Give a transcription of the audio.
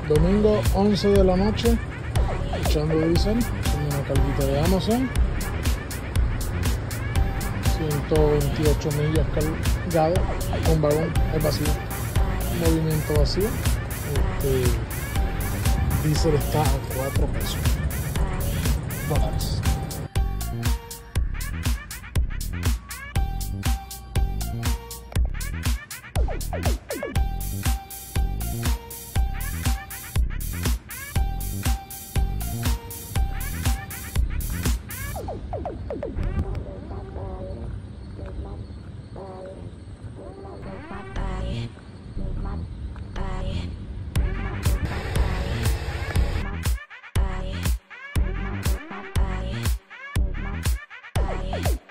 Domingo 11 de la noche, echando diésel, haciendo una carguita de Amazon. 128 millas cargado, un vagón es vacío, movimiento vacío. Diésel está a 4 pesos dólares. Bye.